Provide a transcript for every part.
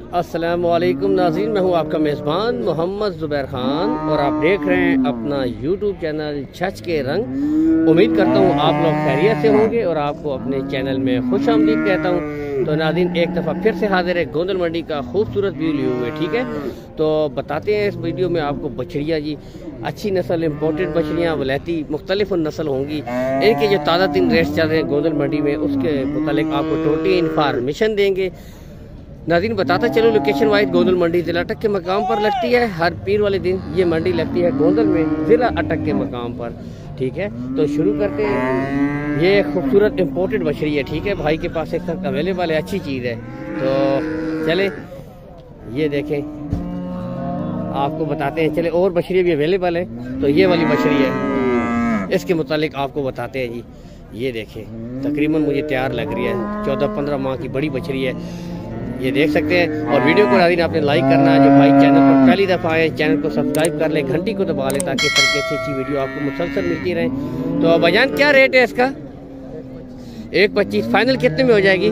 अस्सलामुअलैकुम नाज़रीन, मैं हूं आपका मेज़बान मोहम्मद ज़ुबैर ख़ान और आप देख रहे हैं अपना यूट्यूब चैनल छच के रंग। उम्मीद करता हूं आप लोग खैरियत से होंगे और आपको अपने चैनल में खुश आमदीद कहता हूं। तो नाज़रीन एक दफ़ा फिर से हाजिर है गोंदल मंडी का खूबसूरत व्यू लिए हुए। ठीक है, तो बताते हैं इस वीडियो में आपको बछड़ियाँ जी, अच्छी नस्ल इम्पोर्टेड बछड़ियाँ वलैती मुख्तलिफ नस्ल होंगी। इनके जो ताज़ा तीन रेट्स चल रहे हैं गोंदल मंडी में, उसके मुतालिक आपको टोटली इन्फॉर्मेशन देंगे। नाज़रीन बताता चलो, लोकेशन वाइज गोंदल मंडी ज़िला अटक के मकाम पर लगती है। हर पीर वाले दिन ये मंडी लगती है गोंदल में ज़िला अटक के मकाम पर। ठीक है, तो शुरू करते हैं। ये खूबसूरत इम्पोर्टेड बछड़ी है। ठीक है, भाई के पास एक साथ अवेलेबल है, अच्छी चीज़ है। तो चले ये देखें, आपको बताते हैं। चले और बछड़ियाँ भी अवेलेबल है। तो ये वाली बछड़ी है, इसके मुतालिक आपको बताते हैं जी। ये देखें, तकरीबन मुझे तैयार लग रही है, 14-15 माह की बड़ी बछड़ी है, ये देख सकते हैं। और वीडियो को नाज़रीन आपने लाइक करना है। जो भाई चैनल पर पहली दफ़ा आए, चैनल को सब्सक्राइब कर ले, घंटी को दबा ले, ताकि इस तरह की अच्छी वीडियो आपको मुसलसल मिलती रहे। तो भाईजान क्या रेट है इसका? 1.25 फाइनल कितने में हो जाएगी?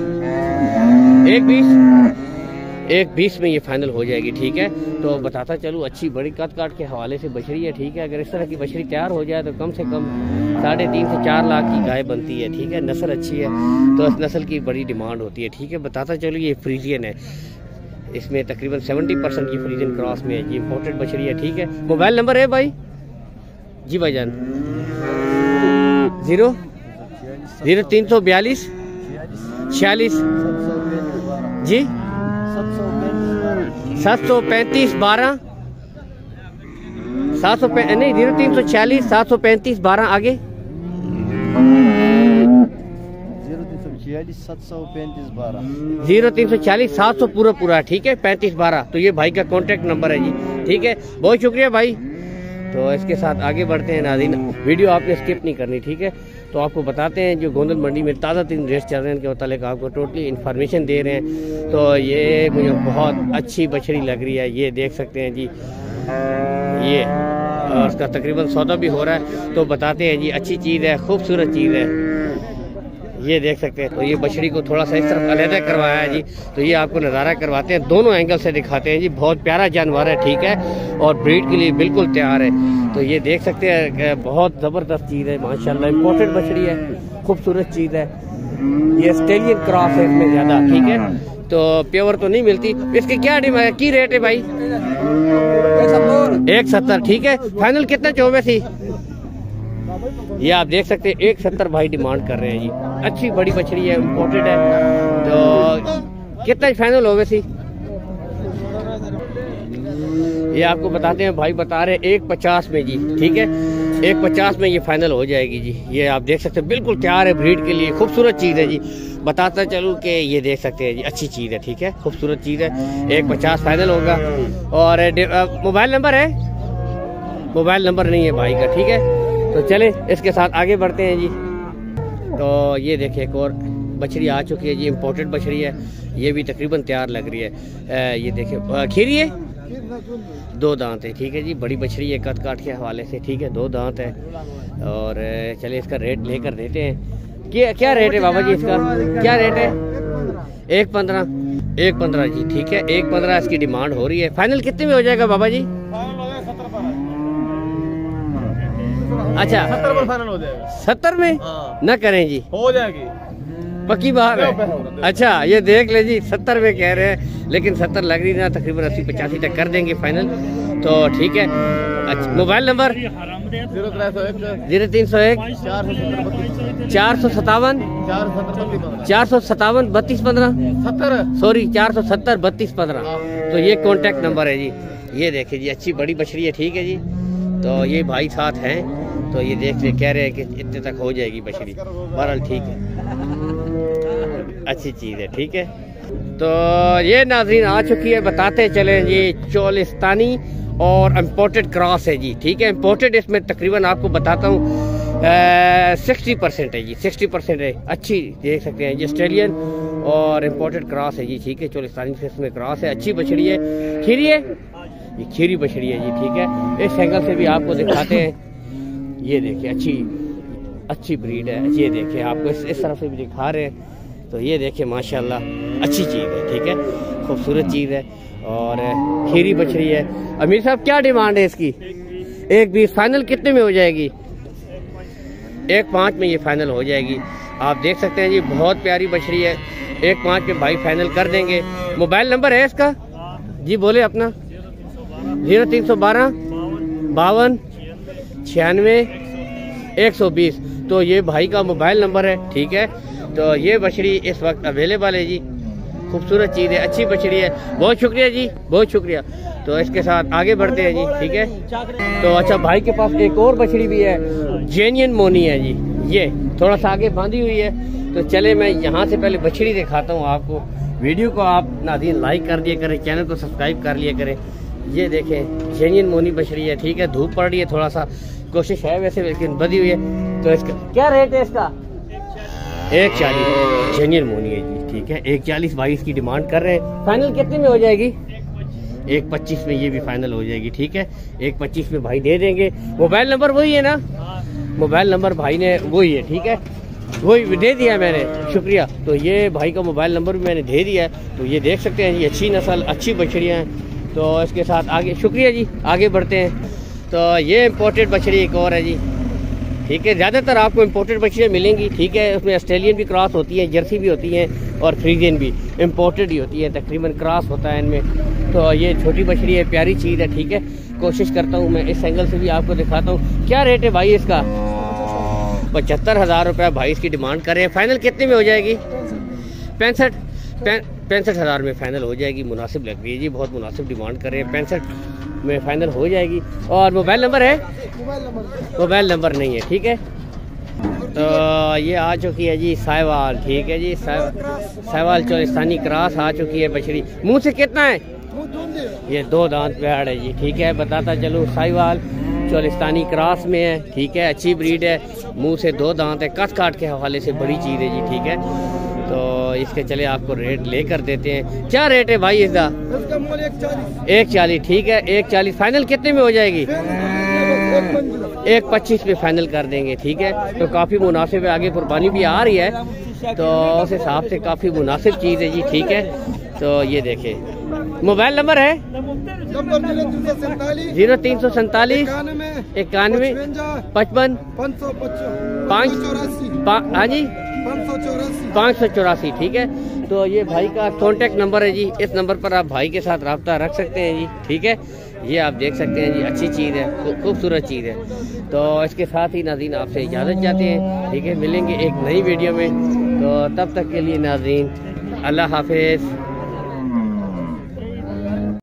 1.20 में ये फाइनल हो जाएगी। ठीक है, तो बताता चलूँ, अच्छी बड़ी कद काट के हवाले से बछड़ी है। ठीक है, अगर इस तरह की बछड़ी तैयार हो जाए तो कम से कम 3.5 से 4 लाख की गाय बनती है। ठीक है, नस्ल अच्छी है तो इस नस्ल की बड़ी डिमांड होती है। ठीक है, बताता चलूँ, ये फ्रीजियन है, इसमें तकरीबन 70% की फ्रीजियन क्रॉस में है जी, इम्पोर्टेड बछड़ी है। ठीक है, मोबाइल नंबर है भाई जी भाईजान? 0342 46 जी 735 12 नहीं 0346 735 12 आगे 0346 700 पूरा। ठीक है, 35 12। तो ये भाई का कॉन्टेक्ट नंबर है जी। ठीक है, बहुत शुक्रिया भाई। तो इसके साथ आगे बढ़ते हैं नाज़रीन, वीडियो आपने स्किप नहीं करनी। ठीक है, तो आपको बताते हैं जो गोंदल मंडी में ताज़ा तीन रेट चल रहे हैं, इनके मुतालिक आपको टोटली इन्फॉर्मेशन दे रहे हैं। तो ये मुझे बहुत अच्छी बछड़ी लग रही है, ये देख सकते हैं जी। ये और उसका तकरीबन सौदा भी हो रहा है। तो बताते हैं जी, अच्छी चीज़ है, खूबसूरत चीज़ है, ये देख सकते हैं। तो ये बछड़ी को थोड़ा सा इस तरफ अलहदा करवाया है जी। तो ये आपको नज़ारा करवाते हैं, दोनों एंगल से दिखाते हैं जी। बहुत प्यारा जानवर है। ठीक है, और ब्रीड के लिए बिल्कुल तैयार है। तो ये देख सकते हैं, बहुत ज़बरदस्त चीज़ है माशाल्लाह, इम्पोर्टेड बछड़ी है, खूबसूरत चीज़ है। ये ऑस्ट्रेलियन क्रॉस है इसमें ज़्यादा। ठीक है, तो प्योर तो नहीं मिलती। इसकी क्या डिमांड की रेट है भाई? 170। ठीक है, फाइनल कितना चाहोगे थी? ये आप देख सकते हैं 170 भाई डिमांड कर रहे हैं जी। अच्छी बड़ी बछड़ी है, इम्पोर्टेड है। तो कितना फाइनल होवे थी? ये आपको बताते हैं, भाई बता रहे 150 में जी। ठीक है, 150 में ये फाइनल हो जाएगी जी। ये आप देख सकते हैं, बिल्कुल तैयार है ब्रीड के लिए, खूबसूरत चीज़ है जी। बताता चलूँ कि ये देख सकते हैं जी, अच्छी चीज़ है। ठीक है, खूबसूरत चीज़ है, 150 फाइनल होगा। और मोबाइल नंबर है? मोबाइल नंबर नहीं है भाई का। ठीक है, तो चले इसके साथ आगे बढ़ते हैं जी। तो ये देखिए, एक और बछड़ी आ चुकी है जी, इम्पोर्टेड बछड़ी है, ये भी तकरीबन तैयार लग रही है। ये देखिए, खीरी है, 2 दांत है। ठीक है जी, बड़ी बछड़ी है कद काट के हवाले से। ठीक है, 2 दांत है। और चले इसका रेट लेकर देते हैं। क्या रेट है बाबा जी इसका? क्या रेट है? 1.15 जी। ठीक है, 1.15 इसकी डिमांड हो रही है। फाइनल कितने में हो जाएगा बाबा जी? अच्छा, 70 में फाइनल हो जाएगा। 70 में न करें जी, हो जाएगी पक्की बात है। अच्छा, ये देख ले जी, 70 में कह रहे हैं, लेकिन 70 लग रही ना, तकरीबन 80-85 तक कर देंगे फाइनल। तो ठीक है। अच्छा, मोबाइल नंबर 0301 457 32 15 सॉरी 470 32 15। तो ये कॉन्टेक्ट नंबर है जी। ये देखिए जी, अच्छी बड़ी बछड़ी है। ठीक है जी, तो ये भाई साथ हैं, तो ये देख ले, कह रहे हैं कि इतने तक हो जाएगी बछड़ी। बहरहाल ठीक है, अच्छी चीज़ है। ठीक है, तो ये नाज़रीन आ चुकी है। बताते चले जी, चोलिस्तानी और इम्पोर्टेड क्रॉस है जी। ठीक है, इम्पोर्टेड इसमें तकरीबन आपको बताता हूँ 60% है जी, 60% है। अच्छी देख सकते हैं जी, ऑस्ट्रेलियन और इम्पोर्टेड क्रॉस है जी। ठीक है, चोलिस्तानी से इसमें क्रॉस है, अच्छी बछड़ी है। खीरी है, ये खीरी बछड़ी है जी। ठीक है, इस एंगल से भी आपको दिखाते हैं। ये देखिए, अच्छी ब्रीड है। ये देखिए, आपको इस तरफ से भी दिखा रहे हैं। तो ये देखिए माशाल्लाह अच्छी चीज़ है, ठीक है, खूबसूरत चीज़ है और खीरी बछड़ी है। अमीर साहब क्या डिमांड है इसकी? 1.20 फाइनल कितने में हो जाएगी? 1.5 में ये फाइनल हो जाएगी। आप देख सकते हैं जी, बहुत प्यारी बछड़ी है। 1.5 में भाई फाइनल कर देंगे। मोबाइल नंबर है इसका जी, बोले अपना। 0312 52 96 120। तो ये भाई का मोबाइल नंबर है, ठीक है। तो ये बछड़ी इस वक्त अवेलेबल है जी, खूबसूरत चीज़ है, अच्छी बछड़ी है। बहुत शुक्रिया जी, बहुत शुक्रिया। तो इसके साथ आगे बढ़ते हैं जी, ठीक है। तो अच्छा, भाई के पास एक और बछड़ी भी है, जेन्युइन मोनी है जी, ये थोड़ा सा आगे बांधी हुई है। तो चले मैं यहाँ से पहले बछड़ी दिखाता हूँ आपको। वीडियो को आप नाज़रीन लाइक कर दिया करें, चैनल को सब्सक्राइब कर लिया करें। ये देखें जेन्युइन मोनी बछड़ी है, ठीक है। धूप पड़ रही है, थोड़ा सा कोशिश है वैसे, लेकिन बधी हुई है। तो इसका क्या रेट है? इसका 140 जेन्युइन मोनी है जी, ठीक है। 140 भाई इसकी डिमांड कर रहे हैं। फाइनल कितने में हो जाएगी? 1.25 में ये भी फाइनल हो जाएगी, ठीक है। 1.25 में भाई दे देंगे। मोबाइल नंबर वही है ना? मोबाइल नंबर भाई ने वही है, ठीक है, वही दे दिया मैंने, शुक्रिया। तो ये भाई का मोबाइल नंबर भी मैंने दे दिया है। तो ये देख सकते हैं जी, अच्छी नस्ल, अच्छी बछड़ियाँ हैं। तो इसके साथ आगे, शुक्रिया जी, आगे बढ़ते हैं। तो ये इम्पोर्टेड बछड़ी एक और है जी, ठीक है। ज़्यादातर आपको इम्पोर्टेड बछड़ियाँ मिलेंगी, ठीक है। उसमें ऑस्ट्रेलियन भी क्रॉस होती है, जर्सी भी होती हैं और फ्रीजियन भी इम्पोर्टेड ही होती है, तकरीबन क्रॉस होता है इनमें। तो ये छोटी बछड़ी है, प्यारी चीज़ है, ठीक है। कोशिश करता हूँ मैं इस एंगल से भी आपको दिखाता हूँ। क्या रेट है भाई इसका? 75,000 रुपये भाई इसकी डिमांड कर रहे हैं। फाइनल कितने में हो जाएगी? 65,000 में फाइनल हो जाएगी। मुनासिब लग रही है जी, बहुत मुनासिब डिमांड कर रहे हैं। 65 में फाइनल हो जाएगी। और मोबाइल नंबर है? मोबाइल नंबर नहीं है, ठीक है। तो ये आ चुकी है जी साहिवाल, ठीक है जी। साहिवाल चोलिस्तानी क्रॉस आ चुकी है बछड़ी। मुंह से कितना है? ये 2 दांत पेड़ है जी, ठीक है। बताता चलूँ, साहिवाल चोलिस्तानी क्रॉस में है, ठीक है। अच्छी ब्रीड है, मुंह से 2 दांत है। कस काट के हवाले से बड़ी चीज़ है जी, ठीक है। तो इसके चले आपको रेट लेकर देते हैं। क्या रेट है भाई इसका? 140, ठीक है। 140 फाइनल कितने में हो जाएगी? 1.25 में फाइनल कर देंगे, ठीक है। तो काफ़ी मुनासिब है, आगे कुर्बानी भी आ रही है, तो उस हिसाब से काफ़ी मुनासिब चीज़ है जी, ठीक है। तो ये देखें, मोबाइल नंबर है 0347 91 55 हाँ जी 584, ठीक है। तो ये भाई का कॉन्टेक्ट नंबर है जी, इस नंबर पर आप भाई के साथ रब्ता रख सकते हैं जी, ठीक है। ये आप देख सकते हैं जी, अच्छी चीज़ है, खूबसूरत चीज़ है। तो इसके साथ ही नाज़रीन आपसे इजाज़त चाहते हैं, ठीक है। मिलेंगे एक नई वीडियो में, तो तब तक के लिए नाज़रीन अल्लाह हाफिज़।